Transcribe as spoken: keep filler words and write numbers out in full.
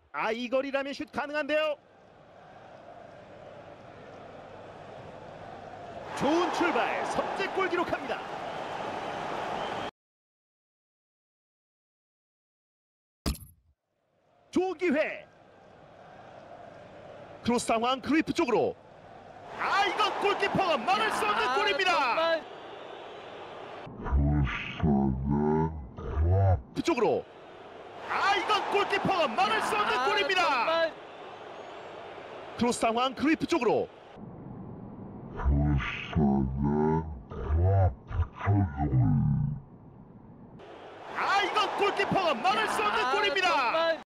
아, 이 거리라면 슛 가능한데요. 좋은 출발, 선제골 기록합니다. 좋은 기회. 크로스 상황 크루이프 쪽으로. 아, 이건 골키퍼가 막을 수 없는 아, 골입니다. 정말. 그쪽으로. 아, 이건 골키퍼가 막을 수 없는 아, 골입니다. 정말. 크로스 상황 크루이프 쪽으로. 아, 이건 골키퍼가 막을 수 없는 아, 골입니다. 정말.